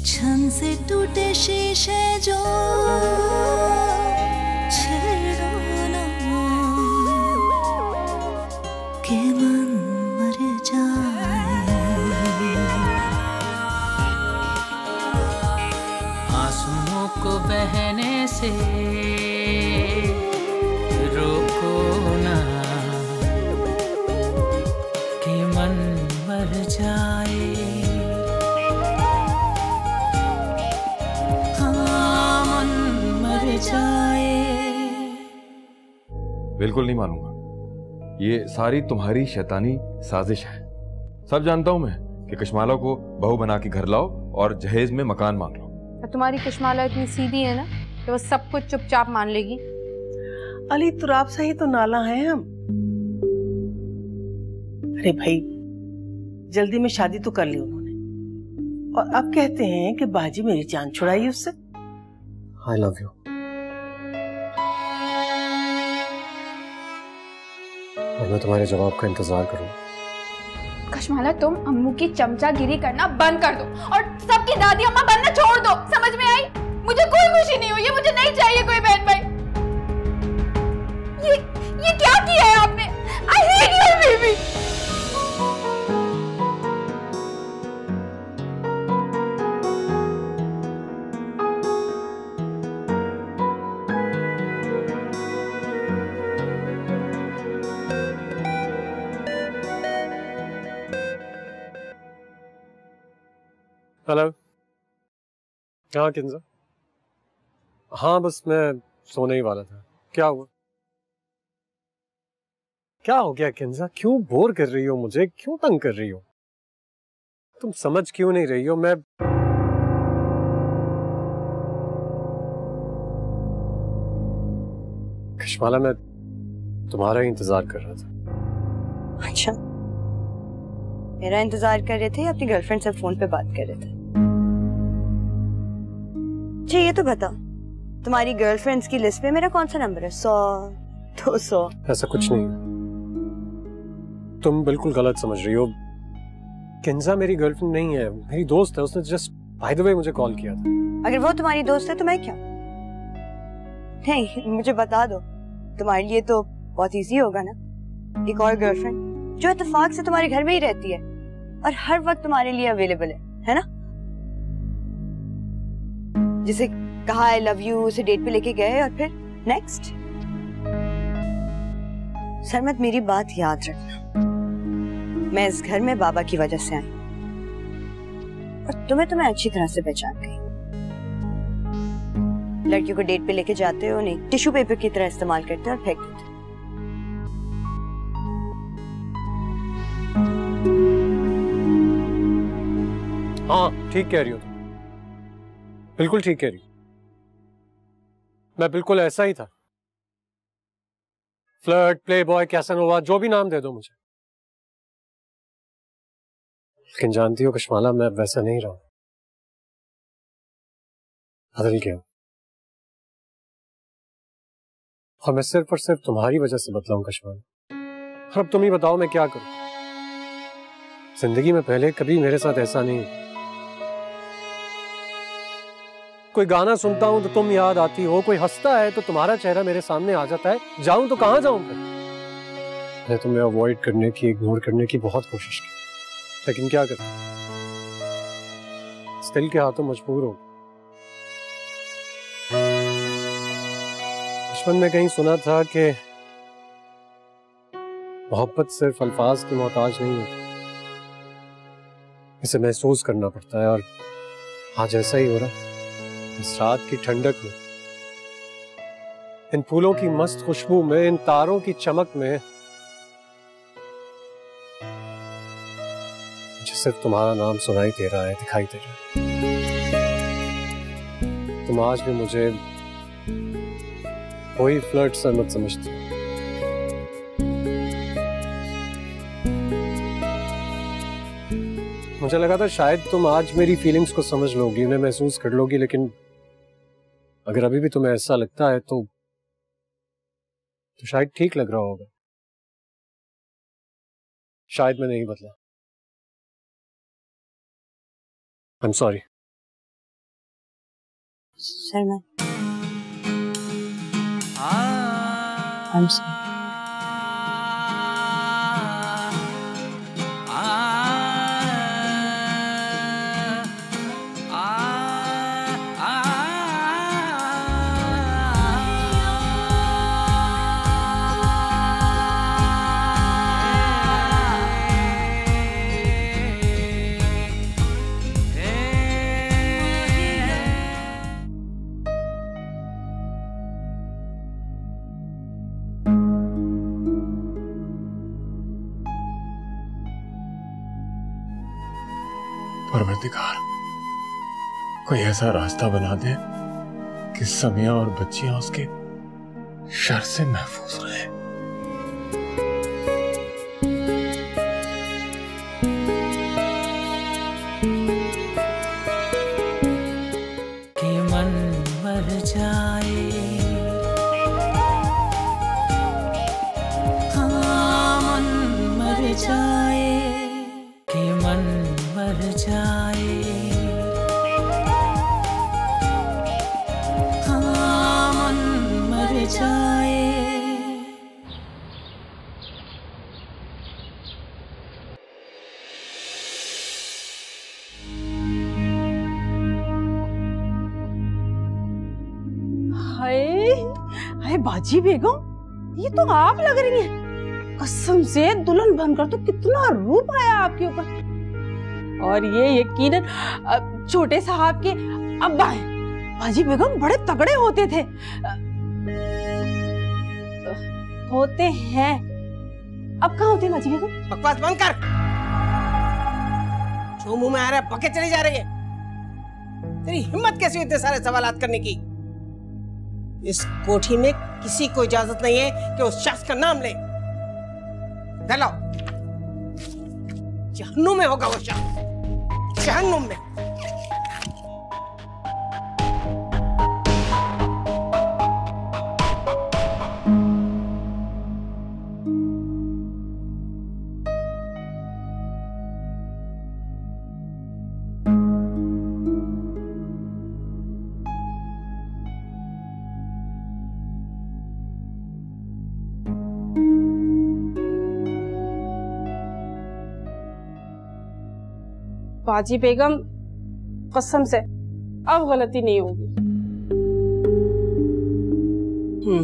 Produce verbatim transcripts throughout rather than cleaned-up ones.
छन से टूटे शीशे जो छेड़ो ना के मन मर जाए। आंसुओं को बहने से रोको ना कि मन मर जाए। हाँ, मन मर जाए। बिल्कुल नहीं मानूंगा, ये सारी तुम्हारी शैतानी साजिश है। सब जानता हूं मैं कि कशमाला को बहू बना के घर लाओ और जहेज में मकान मांग लो। तुम्हारी कशमाला इतनी सीधी है ना कि वो सब कुछ चुपचाप मान लेगी। अली तुराब सा ही तो नाला है हम। अरे भाई, जल्दी में शादी तो कर ली उन्होंने और अब कहते हैं कि बाजी मेरी जान छुड़ाई उससे। I love you. और मैं तुम्हारे जवाब का इंतजार करूंगा। कशमाला, तुम अम्मू की चमचागिरी करना बंद कर दो और सबकी दादी अम्मा बनना छोड़ दो। समझ में आई? मुझे कोई खुशी नहीं हुई है, मुझे नहीं चाहिए कोई बहन भाई। ये ये क्या किया है आपने? I hate your baby. Hello. हाँ किंजा, हाँ बस मैं सोने ही वाला था। क्या हुआ? क्या हो गया किंजा? क्यों बोर कर रही हो मुझे? क्यों तंग कर रही हो? तुम समझ क्यों नहीं रही हो? मैं कशमाला, मैं तुम्हारा ही इंतजार कर रहा था। अच्छा, मेरा इंतजार कर रहे थे या अपनी गर्लफ्रेंड से फोन पे बात कर रहे थे? अच्छा ये तो बताओ, तुम्हारी गर्लफ्रेंड्स की लिस्ट में मेरा कौन सा नंबर है? सौ, दो सौ? ऐसा कुछ नहीं है, तुम बिल्कुल गलत समझ रही हो। किंजा मेरी गर्लफ्रेंड नहीं है, मेरी दोस्त है। उसने जस्ट बाय द वे मुझे कॉल किया था। अगर वो तुम्हारी दोस्त है तो मैं क्या? नहीं, मुझे बता दो, तुम्हारे लिए तो बहुत इजी होगा ना, एक और गर्लफ्रेंड जो इत्तेफाक से तुम्हारे घर में ही रहती है और हर वक्त तुम्हारे लिए अवेलेबल है, है ना? जिसे कहा आई लव यू, उसे डेट पे लेके गए और फिर नेक्स्ट। सरमत, मेरी बात याद रखना, मैं इस घर में बाबा की वजह से आई और तुम्हें तो मैं अच्छी तरह से पहचान गई। लड़कियों को डेट पे लेके जाते हो, उन्हें टिश्यू पेपर की तरह इस्तेमाल करते हो और फेंक देते हो। हाँ ठीक कह रही हो तुम, बिल्कुल ठीक कह रही हो। मैं बिल्कुल ऐसा ही था। फ्लर्ट, प्ले बॉय, कैसानोवा, जो भी नाम दे दो मुझे। लेकिन जानती हो कशमाला, मैं वैसा नहीं रहा, बदल गया। और मैं सिर्फ और सिर्फ तुम्हारी वजह से बदला हूं कशमाला। अब तुम ही बताओ मैं क्या करूं? जिंदगी में पहले कभी मेरे साथ ऐसा नहीं। कोई गाना सुनता हूं तो तुम याद आती हो, कोई हंसता है तो तुम्हारा चेहरा मेरे सामने आ जाता है। जाऊं तो कहां जाऊं फिर? मैं तुम्हें अवॉइड करने की, इग्नोर करने की बहुत कोशिश की, लेकिन क्या करता, इस दिल के हाथों मजबूर हो। बचपन में कहीं सुना था कि मोहब्बत सिर्फ अल्फाज की मोहताज नहीं होती, इसे महसूस करना पड़ता है। और आज ऐसा ही हो रहा। इस रात की ठंडक में, इन फूलों की मस्त खुशबू में, इन तारों की चमक में मुझे सिर्फ तुम्हारा नाम सुनाई दे रहा है, दिखाई दे रहा है। तुम आज भी मुझे कोई फ्लर्ट सा मत समझती। मुझे लगा था शायद तुम आज मेरी फीलिंग्स को समझ लोगी, उन्हें महसूस कर लोगी, लेकिन अगर अभी भी तुम्हें ऐसा लगता है तो तो शायद ठीक लग रहा होगा। शायद मैं नहीं बदला। I am sorry. सरमन, I'm sorry. परवरदिगार, कोई ऐसा रास्ता बना दे कि समिया और बच्चियां उसके शर से महफूज रहे। कि मन मर जाए, हाँ मन मर जाए, कि मन मर जाए, हाँ मन मर जाए। हाय हाय बाजी बेगम, ये तो आप लग रही हैं। कसम से दुल्हन बनकर तो कितना रूप आया आपके ऊपर। और ये यकीनन छोटे साहब के अब्बा हैं। बाजी बेगम बड़े तगड़े होते थे, होते हैं। अब कहाँ होते हैं बाजी बेगम? बकवास बंद कर। जो मुंह में आ रहा है पके चली जा रही है। तेरी हिम्मत कैसी हुई इतने सारे सवालात करने की? इस कोठी में किसी को इजाजत नहीं है कि उस शख्स का नाम ले। लाओ, जहन्नुम में होगा वो शख्स, जहन्नुम में। बाजी बेगम, कसम से अब गलती नहीं होगी। हम्म,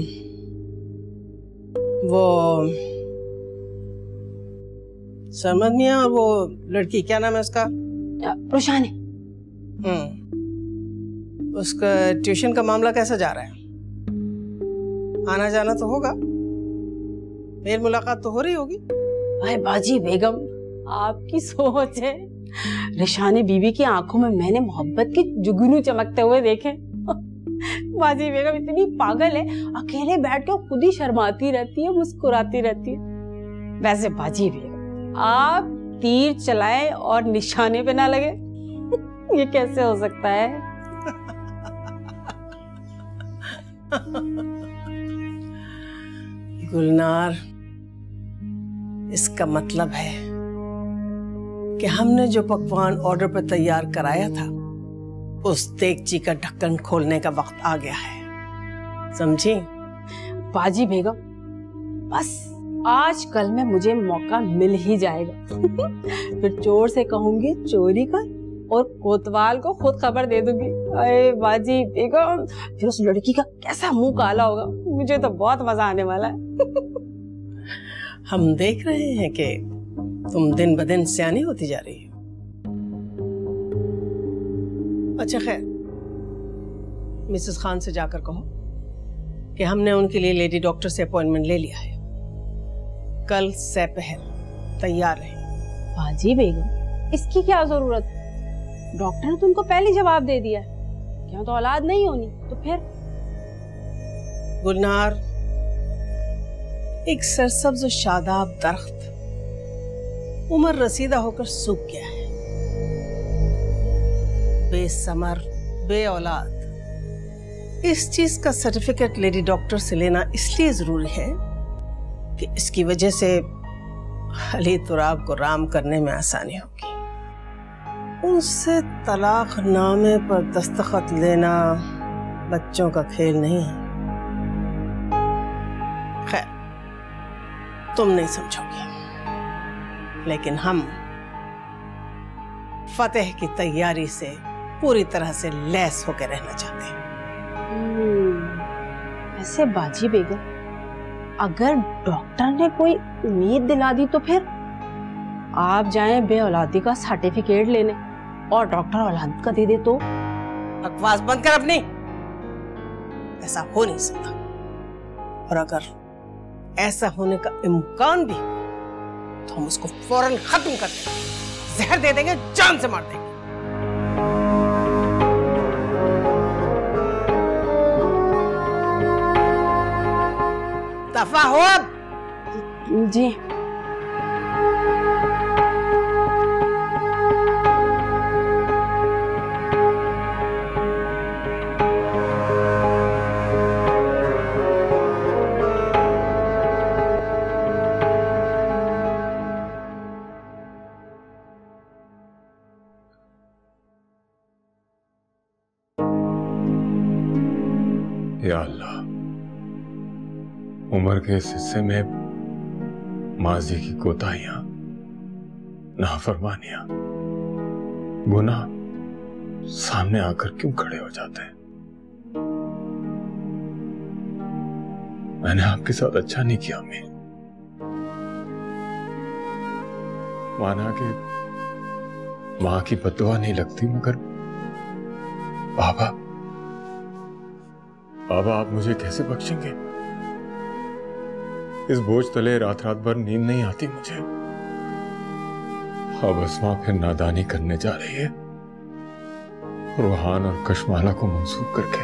वो समझ नहीं आया। वो लड़की क्या नाम है उसका? रोशानी। हम्म, उसका ट्यूशन का मामला कैसा जा रहा है? आना जाना तो होगा, मेल मुलाकात तो हो रही होगी। अरे बाजी बेगम, आपकी सोच है। रिशानी बीबी की आंखों में मैंने मोहब्बत के जुगनू चमकते हुए देखे। बाजी बेगम इतनी पागल है, अकेले बैठ के खुद ही शर्माती रहती है, मुस्कुराती रहती है। वैसे बाजी बेगम, आप तीर चलाएं और निशाने पे ना लगे, ये कैसे हो सकता है? गुलनार, इसका मतलब है कि हमने जो पकवान ऑर्डर पर तैयार कराया था, उस देगची का ढक्कन खोलने का वक्त आ गया है। समझी? बाजी बेगम, बस आज कल में मुझे मौका मिल ही जाएगा। फिर चोर से कहूंगी चोरी कर और कोतवाल को खुद खबर दे दूंगी। अरे बाजी बेगम, फिर उस लड़की का कैसा मुंह काला होगा, मुझे तो बहुत मजा आने वाला है। हम देख रहे हैं कि तुम दिन ब दिन सियानी होती जा रही हो। अच्छा खैर, मिसेस खान से जाकर कहो कि हमने उनके लिए लेडी डॉक्टर से अपॉइंटमेंट ले लिया है। कल से पहल तैयार रहे। बाजी बेगम, इसकी क्या जरूरत? डॉक्टर ने तो उनको पहले जवाब दे दिया है कि यहाँ तो औलाद नहीं होनी। तो फिर? गुलनार, एक सरसब्ज शादाब दरख्त उम्र रसीदा होकर सूख गया है, बेसमर, बे औलाद। इस चीज का सर्टिफिकेट लेडी डॉक्टर से लेना इसलिए जरूरी है कि इसकी वजह से अली तुराब को राम करने में आसानी होगी। उनसे तलाक नामे पर दस्तखत लेना बच्चों का खेल नहीं है। खैर, तुम नहीं समझोगी, लेकिन हम फतेह की तैयारी से पूरी तरह से लैस होकर रहना चाहते हैं। ऐसे बाजी बेगम, अगर डॉक्टर ने कोई उम्मीद दिला दी तो फिर आप जाएं बे औलादी का सर्टिफिकेट लेने और डॉक्टर औलाद का दे दे तो? बकवास बंद कर अपनी। ऐसा हो नहीं सकता, और अगर ऐसा होने का इम्कान भी हो तो हम उसको फौरन खत्म कर देंगे, जहर दे देंगे, जान से मार देंगे। दफा हो अब। जी। या अल्लाह, उम्र के इस हिस्से में माजी की कोताहियां, नाफरमानियां, गुनाह सामने आकर क्यों खड़े हो जाते हैं? मैंने आपके साथ अच्छा नहीं किया अम्मी। माना कि मां की बद्दुआ नहीं लगती, मगर बाबा बाबा आप मुझे कैसे बख्शेंगे? इस बोझ तले रात रात भर नींद नहीं आती मुझे। अब अस्मा फिर नादानी करने जा रही है, रूहान और कशमाला को मंसूब करके।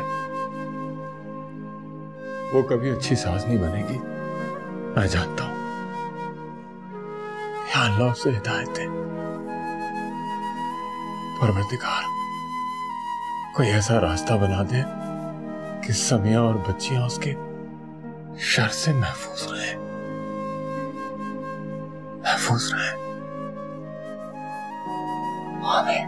वो कभी अच्छी सास नहीं बनेगी, मैं जानता हूं। या अल्लाह उसे हिदायत दे। परवरदिगार, कोई ऐसा रास्ता बना दे कि समिया और बच्चियां उसके शर से महफूज रहे, महफूज रहे। आमीन।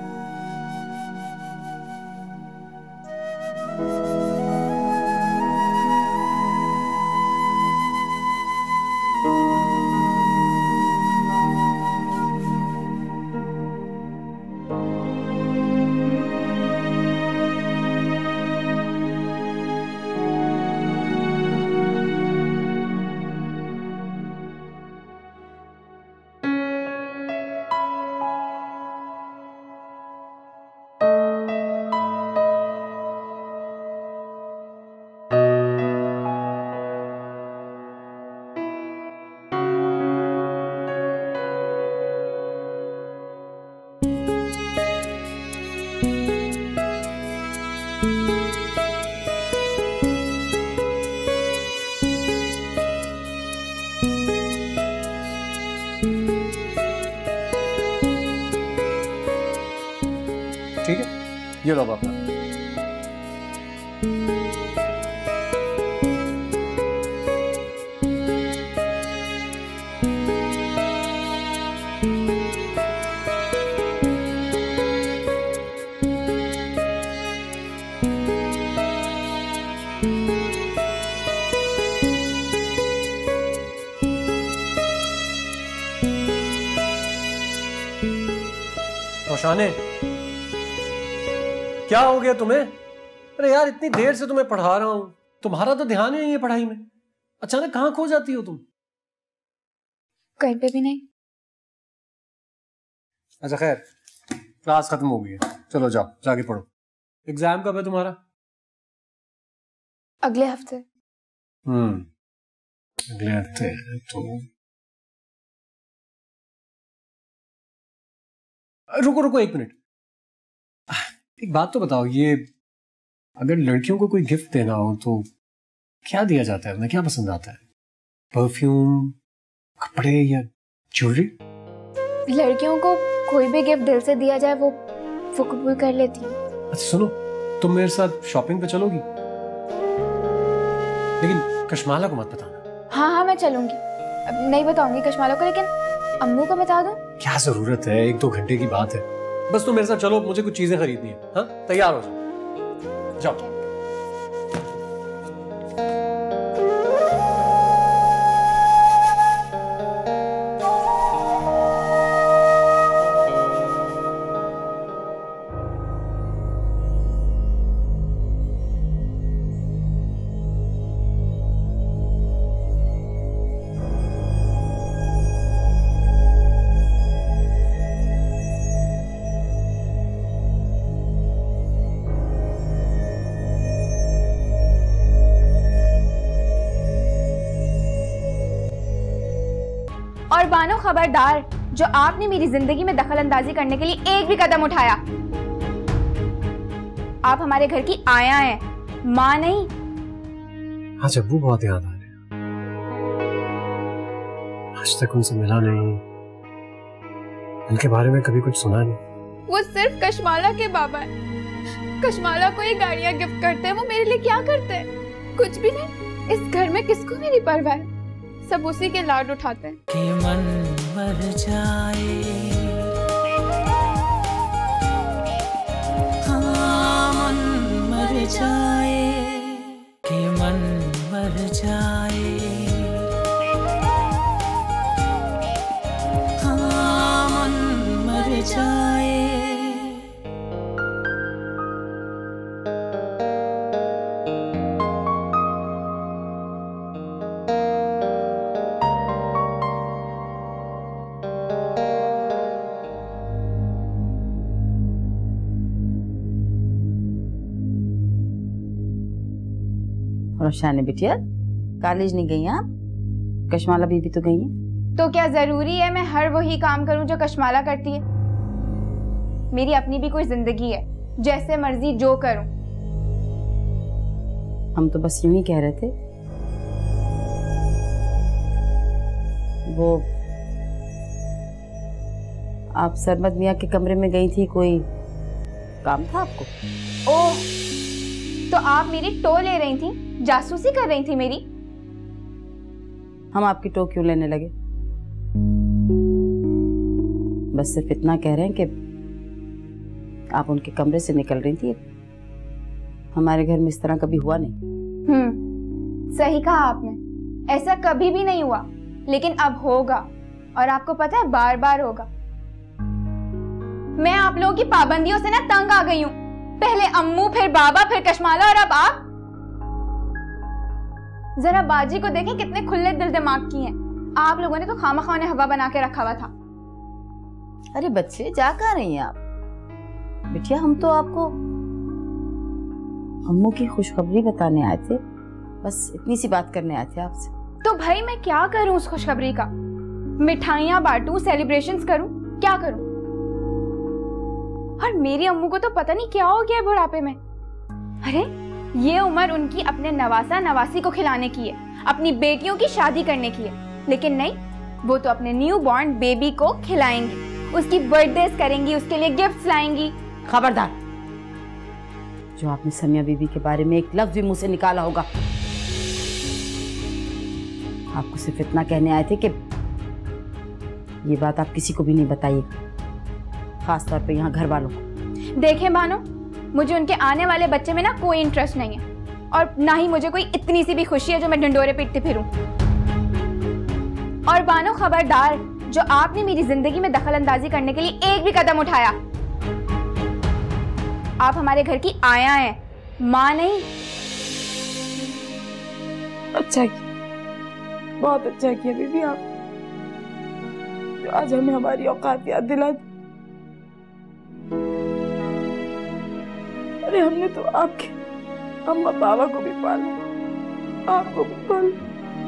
ठीक है, ये लो अपना। रोशाने, क्या हो गया तुम्हें? अरे यार, इतनी देर से तुम्हें पढ़ा रहा हूं, तुम्हारा तो ध्यान ही नहीं है पढ़ाई में। अचानक कहां खो जाती हो तुम? कहीं पे भी नहीं। अच्छा खैर, क्लास खत्म हो गई है, चलो जाओ जाके पढ़ो। एग्जाम कब है तुम्हारा? अगले हफ्ते। हम्म अगले हफ्ते तो रुको रुको एक मिनट, एक बात तो बताओ, ये अगर लड़कियों को कोई गिफ्ट देना हो तो क्या दिया जाता है? उन्हें क्या पसंद आता है? परफ्यूम, कपड़े या ज्वेलरी? लड़कियों को कोई भी गिफ्ट दिल से दिया जाए वो वो कबूल कर लेती है। अच्छा सुनो, तुम मेरे साथ शॉपिंग पे चलोगी? लेकिन कशमाला को मत बताना। हाँ हाँ मैं चलूंगी, अब नहीं बताऊंगी कशमाला को, लेकिन अम्मू को बता दो। क्या जरूरत है, एक दो घंटे की बात है, बस तुम मेरे साथ चलो, मुझे कुछ चीजें खरीदनी है। हाँ तैयार हो जाओ, जाओ। बानो खबरदार, जो आपने मेरी जिंदगी में दखल अंदाजी करने के लिए एक भी कदम उठाया। आप हमारे घर की आया हैं, माँ नहीं। आज अब्बू बहुत याद आ रहे हैं। आज तक उनसे मिला नहीं, उनके बारे में कभी कुछ सुना नहीं। वो सिर्फ कशमाला के बाबा है। कशमाला को ये गाड़ियां गिफ्ट करते हैं, वो मेरे लिए क्या करते हैं? कुछ भी नहीं। इस घर में किसको मेरी परवाह है? सब उसी के लाड उठाते हैं। कि मन मर जाए, हाँ मन मर जाए, कि मन मर जाए, हाँ मन मर जाए। रोशानी बिटिया, कॉलेज नहीं गई आप? कशमाला बीबी तो गई है। तो क्या जरूरी है मैं हर वही काम करूं जो कशमाला करती है? मेरी अपनी भी कोई जिंदगी है, जैसे मर्जी जो करूं। हम तो बस यूं ही कह रहे थे। वो आप सरमद मियाँ के कमरे में गई थी, कोई काम था आपको? ओह, तो आप मेरी टो ले रही थी, जासूसी कर रही थी मेरी? हम आपकी टो क्यों लेने लगे? बस सिर्फ इतना कह रहे हैं कि आप उनके कमरे से निकल रही थी। हमारे घर में इस तरह कभी हुआ नहीं। हम्म, सही कहा आपने। ऐसा कभी भी नहीं हुआ, लेकिन अब होगा, और आपको पता है बार बार होगा। मैं आप लोगों की पाबंदियों से ना तंग आ गई हूँ। पहले अम्मू, फिर बाबा, फिर कशमाला, और अब आप। जरा बाजी को देखें कितने खुले दिल दिमाग की हैं। आप लोगों ने तो खामखा ने हवा बना के रखा हुआ था। अरे बच्चे, जा कहाँ रही हैं आप? बिटिया, हम तो आपको अम्मू की खुशखबरी बताने आए थे, बस इतनी सी बात करने आए थे आपसे। तो भाई मैं क्या करूं उस खुशखबरी का? मिठाइयां बांटूं, सेलिब्रेशंस करूं, क्या करूं? और मेरी अम्मू को तो पता नहीं क्या हो गया है बुढ़ापे में। अरे ये उम्र उनकी अपने नवासा नवासी को खिलाने की है, अपनी बेटियों की शादी करने की है, लेकिन नहीं, वो तो अपने न्यू बॉर्न बेबी को खिलाएंगी, उसकी बर्थडेज करेंगी, उसके लिए गिफ्ट्स लाएंगी। खबरदार, जो आपने समिया बीबी के बारे में एक लफ्ज भी मुंह से निकाला होगा। आपको सिर्फ इतना कहने आए थे कि ये बात आप किसी को भी नहीं बताइएगा, खास तौर पे यहाँ घर वालों को। देखें बानो, मुझे उनके आने वाले बच्चे में ना कोई इंटरेस्ट नहीं है, और ना ही मुझे कोई इतनी सी भी खुशी है जो मैं ढिंडोरे पीटती फिरूं। और बानो खबरदार, जो आपने मेरी जिंदगी में दखल अंदाजी करने के लिए एक भी कदम उठाया। आप हमारे घर की आया हैं, माँ नहीं। अच्छा किया, बहुत अच्छा किया बीबी आप, जो आज हमें हमारी औकात याद दिला दी। अरे हमने तो आपके अम्मा बाबा को भी पाला, आपको भी पाला।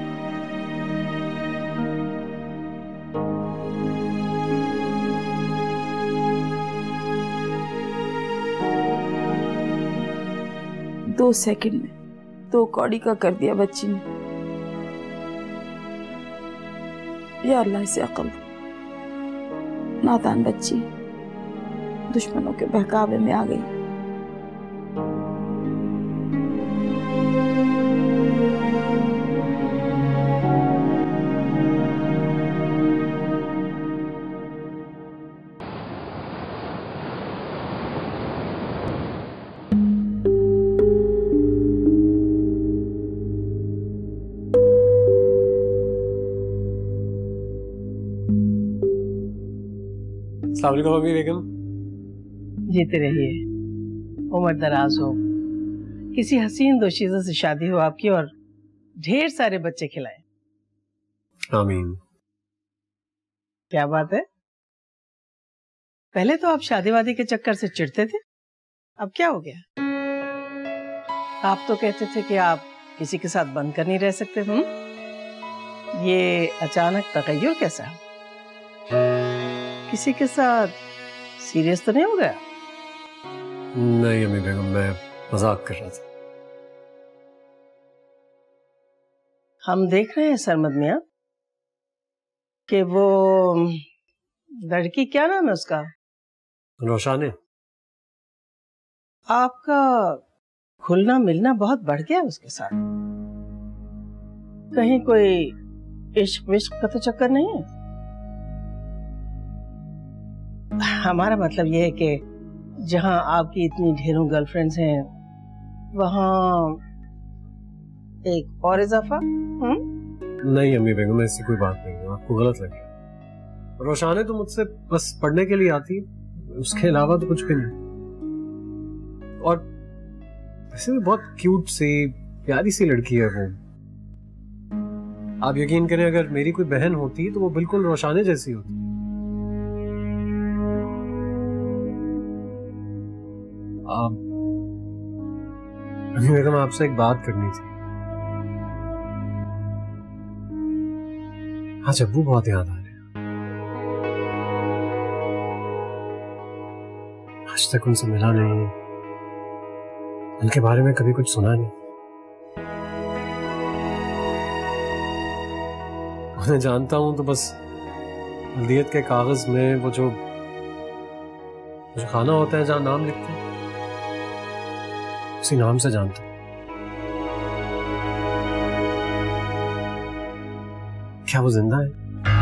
दो सेकंड में दो कौड़ी का कर दिया बच्ची ने। या अल्लाह इसे अकल दे। नादान बच्ची दुश्मनों के बहकावे में आ गई। अस्सलाम वालेकुम अम्मी बेगम। जीते रहिए, उम्र दराज हो, किसी हसीन दोशीज़ा से शादी हो आपकी, और ढेर सारे बच्चे खिलाए। आमीन। क्या बात है, पहले तो आप शादी वादी के चक्कर से चिढ़ते थे, अब क्या हो गया? आप तो कहते थे कि आप किसी के साथ बंद कर नहीं रह सकते। हम्म, ये अचानक तगय्युर कैसा? किसी के साथ सीरियस तो नहीं हो गया? नहीं अम्मी बेगम, मैं मजाक कर रहा था। हम देख रहे हैं सरमद मियां कि वो लड़की, क्या नाम है उसका? रोशाने। आपका खुलना मिलना बहुत बढ़ गया उसके साथ। कहीं कोई इश्क विश्क का तो चक्कर नहीं है? हमारा मतलब यह है कि जहां आपकी इतनी ढेरों गर्लफ्रेंड्स हैं वहां एक और इजाफा? नहीं अम्मी बेगम, ऐसी कोई बात नहीं है, आपको गलत लग गया। रोशाने तो मुझसे बस पढ़ने के लिए आती है, उसके अलावा तो कुछ भी नहीं। और वैसे भी बहुत क्यूट सी प्यारी सी लड़की है वो। आप यकीन करें, अगर मेरी कोई बहन होती तो वो बिल्कुल रोशाने जैसी होती। अम्मी बेगम, आपसे एक बात करनी थी। आज अब्बू बहुत याद आ रहे हैं। आज तक उनसे मिला नहीं, उनके बारे में कभी कुछ सुना नहीं। उन्हें जानता हूं तो बस वल्दियत के कागज में वो जो जो खाना होता है जहां नाम लिखते हैं, उसी नाम से जानता हूं। क्या वो जिंदा है?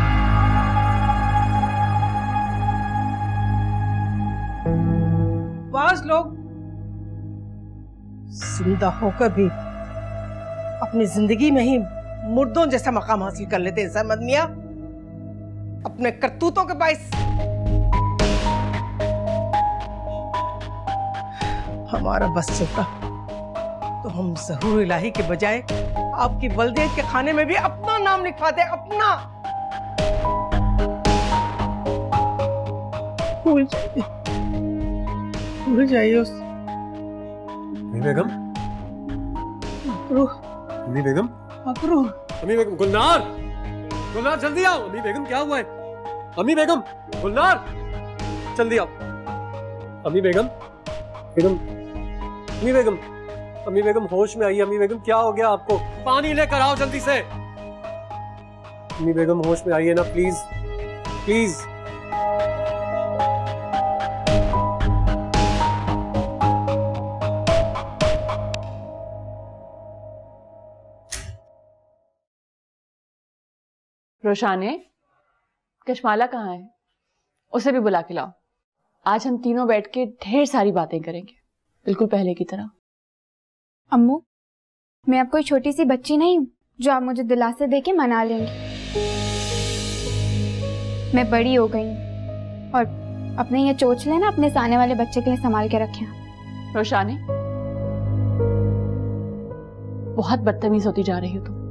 बाज लोग जिंदा होकर भी अपनी जिंदगी में ही मुर्दों जैसा मकाम हासिल कर लेते हैं सरमद मियां, अपने करतूतों के बाइस। हमारा बस चलता तो हम ज़हूर इलाही के बजाय आपकी वल्दियत के खाने में भी अपना नाम लिखवाते, अपना। भूल जाइए, भूल जाइए उस बेगम। मकरूह, अम्मी बेगम। मकरूह। अम्मी बेगम, गुलनार, गुलनार जल्दी आओ। अम्मी बेगम, क्या हुआ है? अम्मी बेगम, गुलनार जल्दी आओ। अम्मी बेगम, बेगम, अम्मी बेगम, अम्मी बेगम होश में आइए। अम्मी बेगम, क्या हो गया आपको? पानी लेकर आओ जल्दी से। अम्मी बेगम होश में आइए ना, प्लीज प्लीज। रोशाने, कशमाला कहाँ है? उसे भी बुला के लाओ। आज हम तीनों बैठ के ढेर सारी बातें करेंगे, बिल्कुल पहले की तरह। अम्मू, मैं अब कोई छोटी सी बच्ची नहीं हूँ जो आप मुझे दिलासे दे के मना लेंगे। मैं बड़ी हो गई हूँ और अपने ये चोचले ना अपने आने वाले बच्चे के लिए संभाल के रखे। रोशाने, बहुत बदतमीज होती जा रही हो तुम।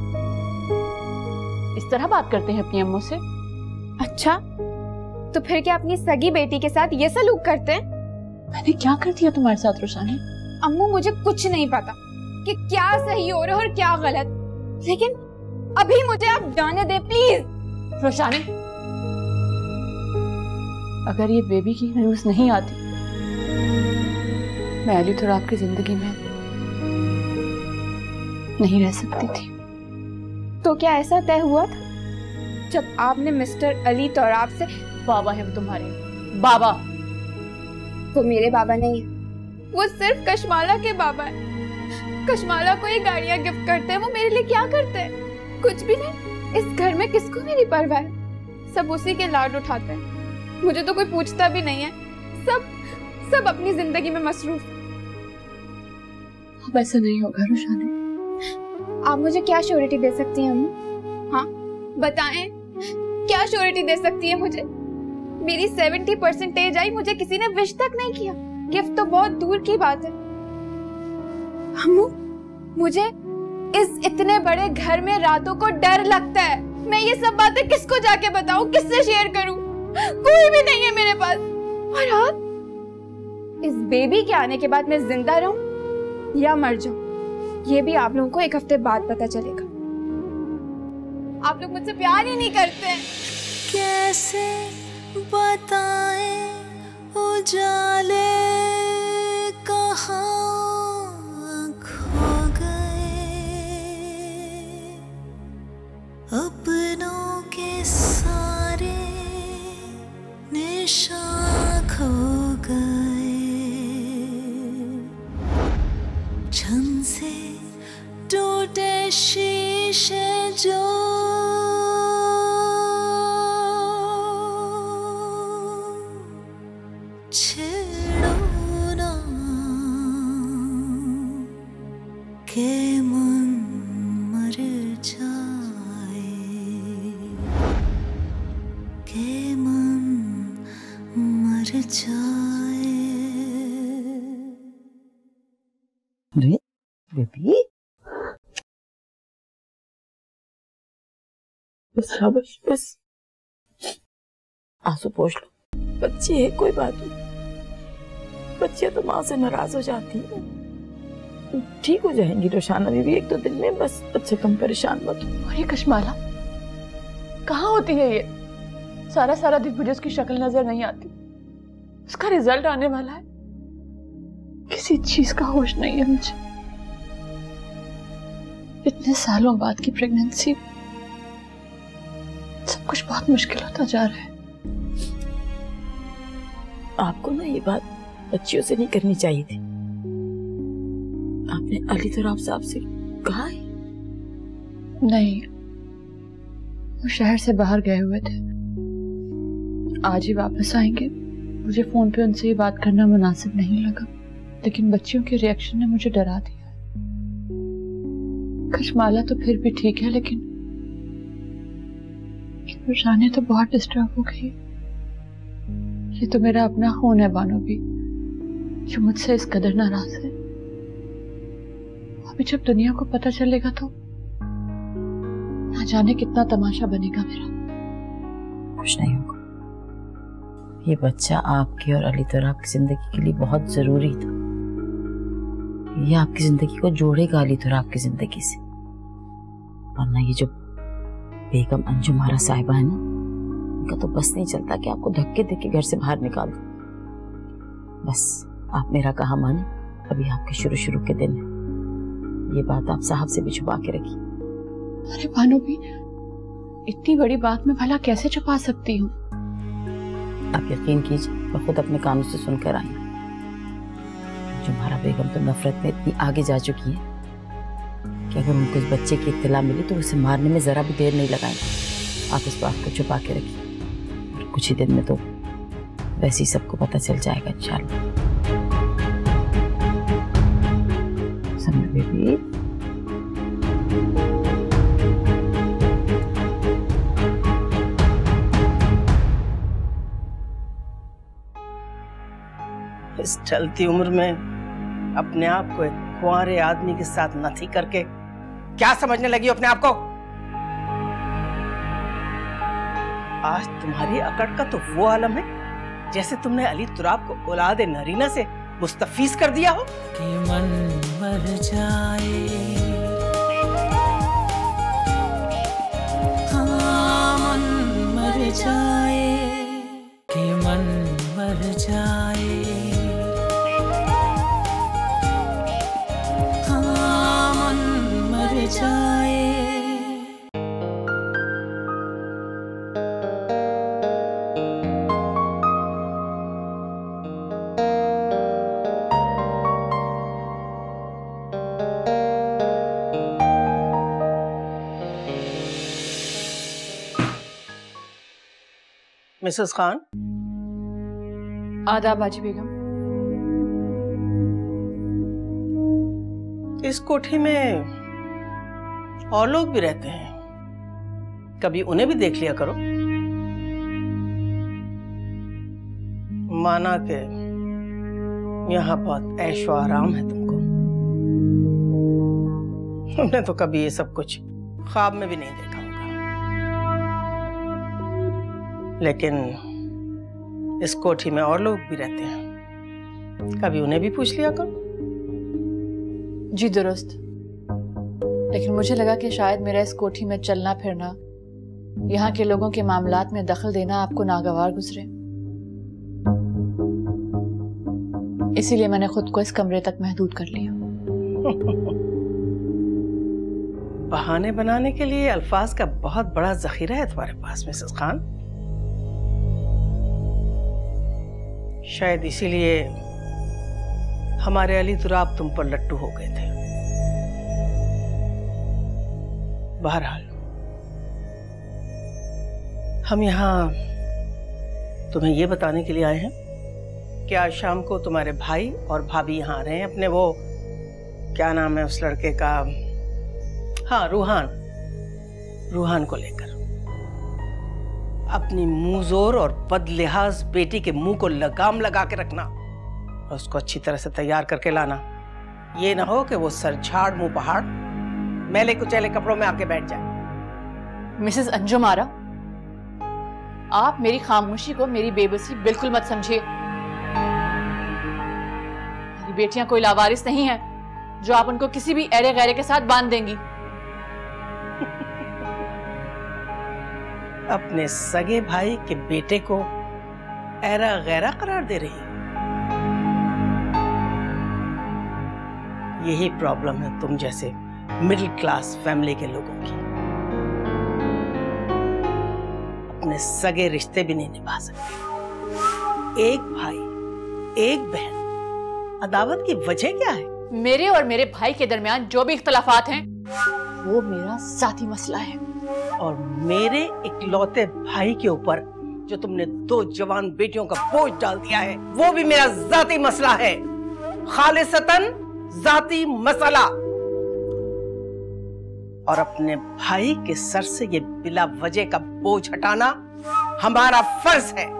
इस तरह बात करते हैं अपनी अम्मू से? अच्छा, तो फिर क्या अपनी सगी बेटी के साथ ये सलूक करते हैं? मैंने क्या कर दिया तुम्हारे साथ रोशाने? अम्मू, मुझे कुछ नहीं पता कि क्या सही हो रहा है और क्या गलत, लेकिन अभी मुझे आप जाने दे प्लीज। रोशाने, अगर ये बेबी की न्यूज़ नहीं आती, मैं अली तुराब की जिंदगी में नहीं रह सकती थी। तो क्या ऐसा तय हुआ था जब आपने मिस्टर अली तुराब से? बाबा है वो तुम्हारे बाबा। वो मेरे बाबा नहीं है, वो सिर्फ कशमाला के बाबा है। कशमाला को ये गाड़ियां गिफ्ट करते हैं, वो मेरे लिए क्या करते हैं? कुछ भी नहीं। इस घर में किसको मेरी परवाह है? सब उसी के लाड उठाते हैं, मुझे तो कोई पूछता भी नहीं है। सब सब अपनी जिंदगी में मसरूफ। अब ऐसा नहीं होगा रोशाने। आप मुझे क्या श्योरिटी दे सकती हैं अम्मू? हाँ बताएं, क्या श्योरिटी दे सकती है मुझे? मेरी सेवेंटी परसेंटेज आई, मुझे किसी ने विश तक नहीं किया। गिफ्ट तो बहुत दूर की बात है। अम्मू, मुझे इस इतने बड़े घर में रातों को डर लगता है। मैं ये सब बातें किसको जाके बताऊं, किससे शेयर करूं? कोई भी नहीं है मेरे पास। और आप, इस बेबी के आने के बाद मैं जिंदा रहूं या मर जाऊं, ये भी आप लोगों को एक हफ्ते बाद पता चलेगा। आप लोग मुझसे प्यार ही नहीं करते हैं। कैसे बताए उजाले कहाँ खो गए, अपनों के सारे निशान खो गए, छन से टूटे शीशे जो छेड़ो ना के मन मर जाए, के मन मर जाए। बेबी बस शाबाश, बस आंसू पोंछ लो। बच्ची है, कोई बात नहीं, बच्चियां तो माँ से नाराज हो जाती है, ठीक हो जाएंगी रोशाना बीबी एक दो दिन में, बस अच्छे कम परेशान मत हो। और ये कश्माला कहाँ होती है? ये सारा सारा दिन मुझे उसकी शक्ल नजर नहीं आती, उसका रिजल्ट आने वाला है, किसी चीज का होश नहीं है मुझे। इतने सालों बाद की प्रेगनेंसी, सब कुछ बहुत मुश्किल होता जा रहा है। आपको ना ये बात बच्चियों से नहीं करनी चाहिए थी। आपने अली तुराब साहब से कहा है? नहीं, वो शहर से बाहर गए हुए थे, आज ही वापस आएंगे। मुझे फोन पे उनसे ये बात करना मुनासिब नहीं लगा, लेकिन बच्चियों के रिएक्शन ने मुझे डरा दिया। कश्माला तो फिर भी ठीक है, लेकिन रोशानी तो बहुत डिस्टर्ब हो गई। ये तो मेरा अपना खून है बानो भी, जो मुझसे इस कदर नाराज है। अभी जब दुनिया को पता चलेगा तो ना जाने कितना तमाशा बनेगा मेरा। कुछ नहीं होगा, ये बच्चा आपकी और अली तुराब की जिंदगी के लिए बहुत जरूरी था। ये आपकी जिंदगी को जोड़ेगा अली तुराब की जिंदगी से, वरना ये जो बेगम अंजुम आरा साहिबा है ना, उनका तो बस नहीं चलता कि आपको धक्के देके घर से बाहर निकाल दो। बस आप मेरा कहा माने, अभी आपके शुरू शुरू के दिन है, ये बात आप साहब से भी छुपा के रखी। अरे भानु भी, इतनी बड़ी बात मैं भला कैसे छुपा सकती हूँ? आप यकीन कीजिए, मैं खुद अपने कानों से सुनकर आई हूँ। अंजुम आरा बेगम तो नफरत में इतनी आगे जा चुकी है कि अगर उनको इस बच्चे की इत्तला मिली तो उसे मारने में जरा भी देर नहीं लगाएंगे। आप इस बात को छुपा के रखिए, और कुछ ही दिन में तो वैसे ही सबको पता चल जाएगा इंशाल्लाह। समझ बेबी, इस ढलती उम्र में अपने आप को एक कुंवारे आदमी के साथ नथी करके क्या समझने लगी हो अपने आप को? आज तुम्हारी अकड़ का तो वो आलम है जैसे तुमने अली तुराब को औलाद नरीना से मुस्तफीज कर दिया हो। कि मन मर जाए, हाँ मन मर जाए, कि मन मर जाए, हाँ मन मर जाए। मिसेस खान। आदाब बाजी बेगम। इस कोठी में और लोग भी रहते हैं, कभी उन्हें भी देख लिया करो। माना के यहाँ बहुत ऐशो आराम है तुमको, तुमने तो कभी ये सब कुछ ख्वाब में भी नहीं देखा होगा। लेकिन इस कोठी में और लोग भी रहते हैं, कभी उन्हें भी पूछ लिया करो। जी दुरुस्त, लेकिन मुझे लगा कि शायद मेरा इस कोठी में चलना फिरना यहाँ के लोगों के मामलात में दखल देना आपको नागवार गुजरे, इसीलिए मैंने खुद को इस कमरे तक महदूद कर लिया। बहाने बनाने के लिए अल्फाज का बहुत बड़ा जखीरा है तुम्हारे पास मिसेस खान। शायद इसीलिए हमारे अली तुराब तुम पर लट्टू हो गए थे। बहरहाल हम यहाँ तुम्हें यह बताने के लिए आए हैं कि आज शाम को तुम्हारे भाई और भाभी यहाँ आ रहे हैं अपने वो क्या नाम है उस लड़के का, हाँ रूहान, रूहान को लेकर। अपनी मुंहजोर और बदलिहाज बेटी के मुंह को लगाम लगा के रखना और उसको अच्छी तरह से तैयार करके लाना। ये ना हो कि वो सर झाड़ मुंह पहाड़ मैले कुचैले कपड़ों में आके बैठ जाए। मिसेस अंजुम आरा, आप मेरी खामोशी को मेरी बेबसी बिल्कुल मत समझिए। मेरी बेटियां कोई लावारिस नहीं है जो आप उनको किसी भी एरे गैरे के साथ बांध देंगी। अपने सगे भाई के बेटे को एरा गैरा करार दे रही है। यही प्रॉब्लम है तुम जैसे मिडिल क्लास फैमिली के लोगों की। अपने सगे रिश्ते भी नहीं निभा सकते। एक भाई एक बहन, अदावत की वजह क्या है? मेरे और मेरे भाई के दरमियान जो भी इख्तलाफात हैं वो मेरा जाती मसला है। और मेरे इकलौते भाई के ऊपर जो तुमने दो जवान बेटियों का बोझ डाल दिया है वो भी मेरा जाती मसला है। खालिसतन जाती मसला। और अपने भाई के सर से ये बिला वजह का बोझ हटाना हमारा फर्ज है।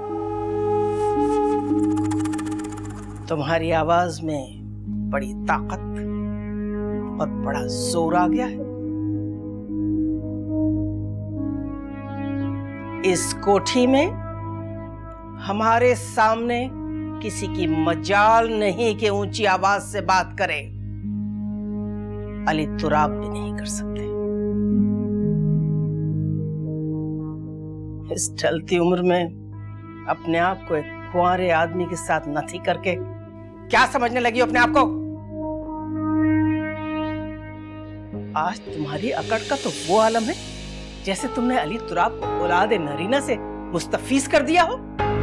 तुम्हारी आवाज में बड़ी ताकत और बड़ा जोर आ गया है। इस कोठी में हमारे सामने किसी की मजाल नहीं कि ऊंची आवाज से बात करे। अली तुराब भी नहीं कर सकते। इस ढलती उम्र में अपने आप को एक कुंवारे आदमी के साथ नथी करके क्या समझने लगी हो अपने आप को? आज तुम्हारी अकड़ का तो वो आलम है जैसे तुमने अली तुराब को औलादे नरीना से मुस्तफीज कर दिया हो।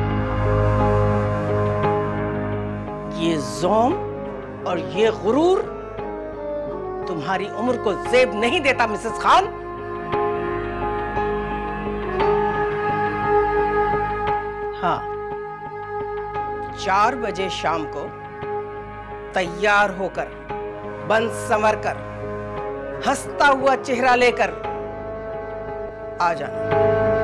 ये ज़ौम और ये गुरूर तुम्हारी उम्र को ज़ेब नहीं देता मिसेस खान। हाँ, चार बजे शाम को तैयार होकर, बंद संवर कर, हंसता हुआ चेहरा लेकर आ जाना।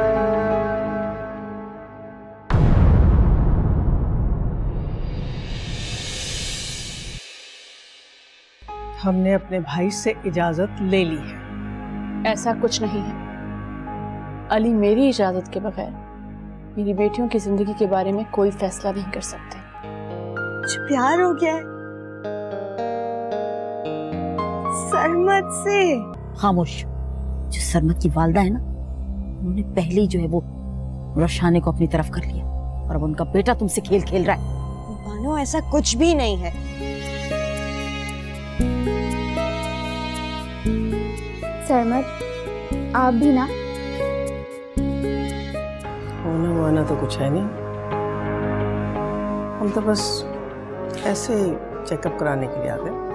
हमने अपने भाई से इजाजत ले ली है। ऐसा कुछ नहीं है। अली मेरी इजाजत के बगैर मेरी बेटियों की जिंदगी के बारे में कोई फैसला नहीं कर सकते। जो प्यार हो गया है सरमत से। खामोश। जो सरमत की वालदा है ना, उन्होंने पहले ही जो है वो रशाने को अपनी तरफ कर लिया और अब उनका बेटा तुमसे खेल खेल रहा है। बानो, ऐसा कुछ भी नहीं है। सरमत, आप भी ना। होना वाना तो कुछ है नहीं, हम तो बस ऐसे चेकअप कराने के लिए आ गए।